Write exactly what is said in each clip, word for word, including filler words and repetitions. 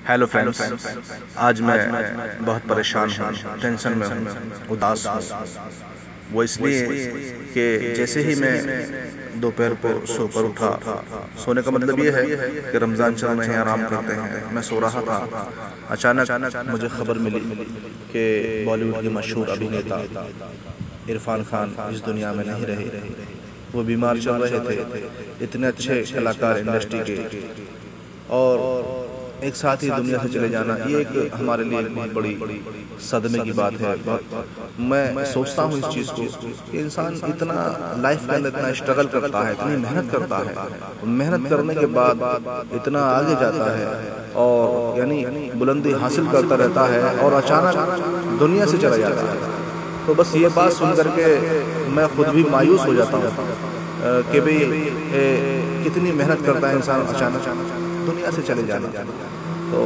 Hello friends, آج میں بہت پریشان ہوں، ٹینشن میں ہوں، اداس ہوں۔ وہ اس لیے کہ جیسے ہی میں دوپہر کو سو کر اٹھا، سونے کا مطلب یہ ہے کہ رمضان چل رہے ہیں، آرام کرتے ہیں، میں سو رہا تھا، اچانک مجھے خبر ملی کہ بالی ووڈ کے مشہور ابھینیتا عرفان خان اس دنیا میں نہیں رہے۔ وہ بیمار چل رہے تھے، اتنے اچھے کلاکار انڈسٹری کے، اور ایک ساتھ ہی دنیا سے چلے جانا یہ ایک ہمارے لیے بہت بڑی صدمے کی بات ہے۔ میں سوچتا ہوں اس چیز کو کہ انسان اتنا لائف کے اندر اتنا اسٹرگل کرتا ہے، اتنی محنت کرتا ہے، محنت کرنے کے بعد اتنا آگے جاتا ہے اور یعنی بلندی حاصل کرتا رہتا ہے، اور اچانک دنیا سے چلا جاتا ہے۔ تو بس یہ بات سن کر کے میں خود بھی مایوس ہو جاتا ہوں کہ بھئی کتنی محنت کرتا ہے انسان، اچانک دنیا سے چلے جانا۔ تو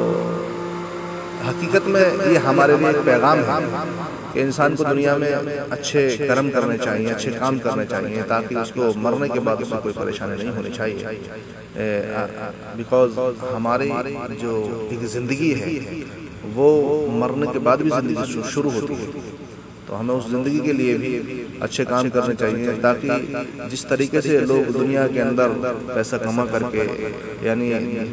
حقیقت میں یہ ہمارے لیے ایک پیغام ہے کہ انسان کو دنیا میں اچھے کرم کرنے چاہیے، اچھے کام کرنے چاہیے، تاکہ اس کو مرنے کے بعد اس کو کوئی پریشانی نہیں ہونی چاہیے۔ بیکاز ہماری جو ایک زندگی ہے وہ مرنے کے بعد بھی زندگی شروع ہوتی ہے، تو ہمیں اس زندگی کے لیے بھی اچھے کام کرنے چاہیے، تاکہ جس طریقے سے لوگ دنیا کے اندر پیسہ کما کر کے یعنی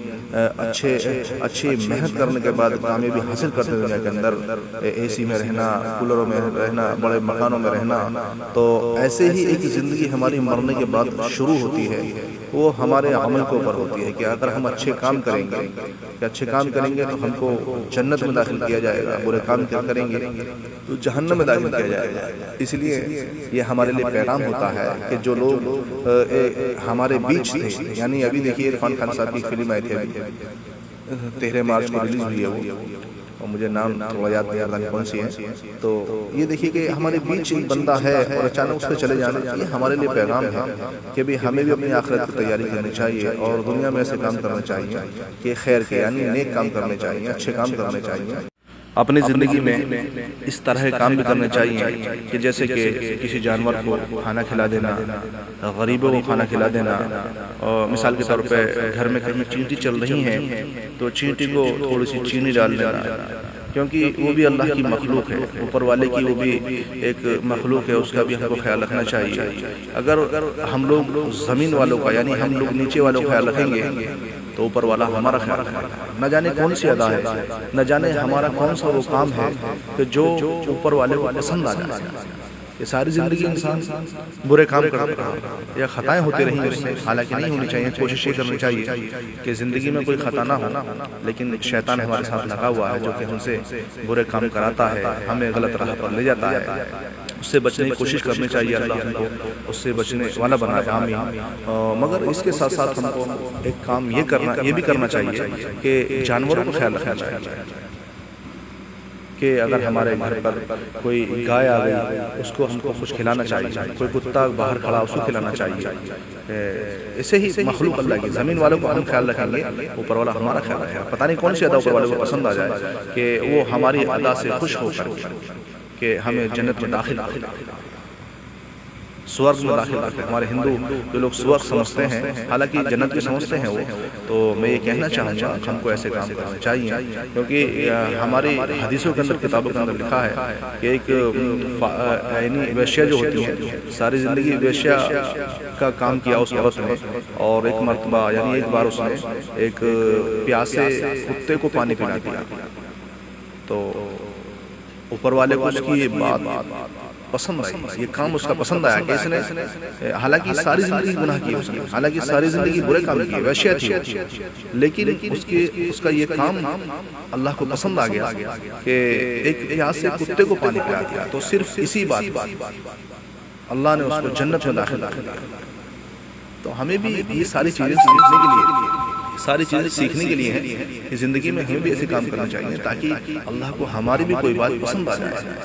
اچھے اچھی محنت کرنے کے بعد کامیابی حاصل کرتے ہیں دنیا کے اندر، اے سی میں رہنا، کولروں میں رہنا، بڑے مکانوں میں رہنا، تو ایسے ہی ایک زندگی ہماری مرنے کے بعد شروع ہوتی ہے۔ وہ ہمارے عمل کے اوپر ہوتی ہے کہ اگر ہم اچھے کام کریں گے کہ اچھے کام کریں گے تو ہم کو جنت میں داخل کیا جائے گا، برے کام کیا کریں گے تو جہنم میں داخل کیا جائے گا۔ اس لیے یہ ہمارے لیے پیغام ہوتا ہے کہ جو لوگ ہمارے بیچ تھے، یعنی ابھی دیکھیے عرفان خان صاحب کی فلم آئی تھی ابھی تیرہ مارچ کو ریلیز ہوئی ہے وہ، اور مجھے نام تھوڑا یاد نہیں آتا کون سی ہے۔ تو یہ دیکھیے کہ ہمارے بیچ ایک بندہ ہے اور اچانک اس سے چلے جانا، یہ ہمارے لیے پیغام ہے کہ بھی ہمیں بھی اپنی آخرت کی تیاری کرنی چاہیے اور دنیا میں ایسے کام کرنا چاہیے کہ خیر کے یعنی نیک کام کرنے چاہیے، اچھے کام کرنے چاہیے۔ اپنی زندگی میں اس طرح کام بھی کرنے چاہیے کہ جیسے کہ کسی جانور کو کھانا کھلا دینا، غریبوں کو کھانا کھلا دینا، اور مثال کے طور پہ گھر میں کہیں چینٹی چل رہی ہیں تو چینٹی کو تھوڑی سی چینی ڈال دینا، کیونکہ وہ بھی اللہ کی مخلوق ہے، اوپر والے کی وہ بھی ایک مخلوق ہے، اس کا بھی ہم کو خیال رکھنا چاہیے۔ اگر ہم لوگ زمین والوں کا یعنی ہم لوگ نیچے والوں کا خیال رکھیں گے تو اوپر والا ہمارا خیال رکھے گا۔ نہ جانے کون سی ادا ہے، نہ جانے ہمارا کون سا وہ کام ہے کہ جو اوپر والے کو پسند آ جائے۔ کہ ساری زندگی انسان برے کام کرتا رہا یا خطائیں ہوتی رہیں اس سے، حالانکہ نہیں ہونی چاہیے۔ کوشش یہ کرنی چاہیے کہ زندگی میں کوئی خطا نہ ہو، لیکن شیطان ہمارے ساتھ لگا ہوا ہے جو کہ ہم سے برے کام کراتا ہے، ہمیں غلط راہ پر لے جاتا ہے۔ اس سے بچنے کی کوشش کرنی چاہیے، اللہ ہم کو اس سے بچنے والا بنائے، آمین۔ مگر اس کے ساتھ ساتھ ہم کو ایک کام یہ کرنا یہ بھی کرنا چاہیے کہ جانوروں کو خیال رکھنا چاہیے کہ اگر ہمارے گھر پر کوئی گائے آ گئی اس کو ہم کو کچھ کھلانا چاہیے، کوئی کتا باہر کھڑا اس کو کھلانا چاہیے۔ ایسے ہی مخلوق اللہ کی، زمین والوں کو ہم خیال رکھیں گے، اوپر والا ہمارا خیال رکھے گا۔ پتہ نہیں کون سی ادا اوپر والے کو پسند آ جائے کہ وہ ہماری ادا سے خوش ہو کر کہ ہمیں جنت میں داخل کرے، سورگ میں داخل کرتے ہیں۔ ہمارے ہندو جو لوگ سورگ سمجھتے ہیں، حالانکہ جنت بھی سمجھتے ہیں وہ، تو میں یہ کہنا چاہوں گا ہم کو ایسے کام کرنے چاہیے، کیونکہ ہماری حدیثوں کے اندر، کتابوں کے اندر لکھا ہے کہ ایک یعنی ویشیا جو ہوتی ہے ساری زندگی ویشیا کا کام کیا اس عورت نے، اور ایک مرتبہ یعنی ایک بار اس نے ایک پیاسے کتے کو پانی پلا دیا، تو اوپر والے کو اس کی یہ بات پسند آئی، یہ کام اس کا پسند آیا کہ اس نے حالانکہ ساری زندگی گناہ کی اس نے، حالانکہ ساری زندگی برے کام کیے، ویشیا تھی، لیکن اس کے اس کا یہ کام اللہ کو پسند آ گیا کہ ایک پیاس سے کتے کو پانی پلا دیا۔ تو صرف اسی بات پر اللہ نے اس کو جنت میں داخل کیا۔ تو ہمیں بھی یہ ساری چیزیں سیکھنے کے لیے ساری چیزیں سیکھنے کے لیے ہیں کہ زندگی میں ہمیں بھی ایسے کام کرنا چاہیے تاکہ اللہ کو ہماری بھی کوئی بات پسند آ جائے۔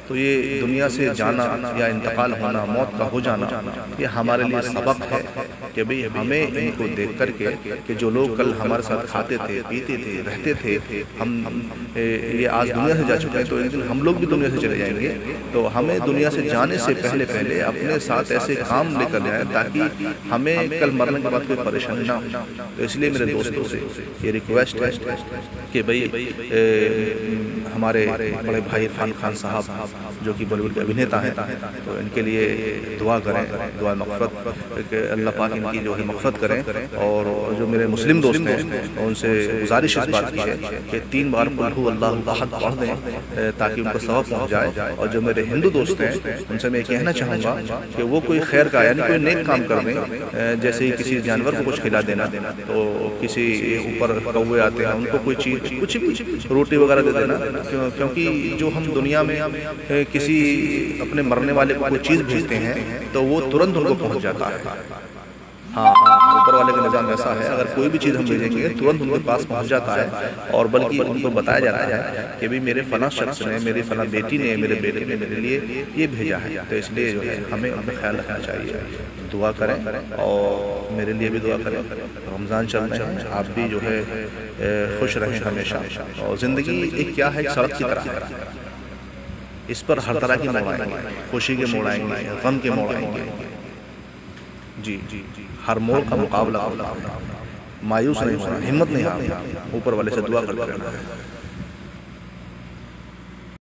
تو یہ دنیا سے جانا یا انتقال ہونا، موت کا ہو جانا، یہ ہمارے لیے سبق ہے کہ بھئی ہمیں ان کو دیکھ کر کے کہ جو لوگ کل ہمارے ساتھ کھاتے تھے، پیتے تھے، رہتے تھے، ہم یہ آج دنیا سے جا چکے ہیں، تو ایک دن ہم لوگ بھی دنیا سے چلے جائیں گے. تو ہمیں دنیا سے جانے سے پہلے پہلے اپنے ساتھ ایسے کام لے کر جائیں تاکہ ہمیں کل مرنے کے بعد کوئی پریشانی نہ ہو. تو اس لیے میرے دوستوں سے یہ ریکویسٹ ہے کہ بھئی ہمارے بڑے بھائی عرفان خان صاحب جو کہ بالی ووڈ کے ابھینیتا ہیں، تو ان کے لیے دعا کریں، دعا مغفرت کہ اللہ پاک ان کی جو ہے مغفرت کریں. اور جو میرے مسلم دوست ہیں ان سے گزارش اس بات کی ہے کہ تین بار قل هو اللہ احد پڑھ دیں تاکہ ان کو ثواب پہنچ جائے. اور جو میرے ہندو دوست ہیں ان سے میں یہ کہنا چاہوں گا کہ وہ کوئی خیر کا یعنی کوئی نیک کام کر دیں، جیسے ہی کسی جانور کو کچھ کھلا دینا، تو کسی اوپر کوے آتے ہیں ان کو کوئی چیز کچھ بھی روٹی وغیرہ دے دینا، کیونکہ جو ہم دنیا میں کسی اپنے مرنے والے کو کوئی چیز بھیجتے ہیں تو وہ ترنت ان کو پہنچ جاتا ہے. ہاں اوپر والے کا نظام ایسا ہے، اگر کوئی بھی چیز ہم بھیجیں گے ترنت ان کے پاس پہنچ جاتا ہے. اور بلکہ ان کو بتایا جاتا ہے کہ بھی میرے فلاں شخص نے، میری فلاں بیٹی نے، میرے بیٹے نے میرے لیے یہ بھیجا ہے. تو اس لیے جو ہے ہمیں ان کا خیال رکھنا چاہیے. دعا کریں اور میرے لیے بھی دعا کریں. رمضان چل رہے ہیں، آپ بھی جو ہے خوش رہیں ہمیشہ. اور زندگی ایک کیا ہے، ایک سڑک کی طرح ہے، اس پر ہر طرح کی موڑ آئیں گے، خوشی کے موڑ آئیں گے، غم کے موڑ آئیں گے. جی جی ہر موڑ کا مقابلہ کرنا، مایوس نہیں ہونا، ہمت نہیں ہارنا، اوپر والے سے دعا کرتے رہنا.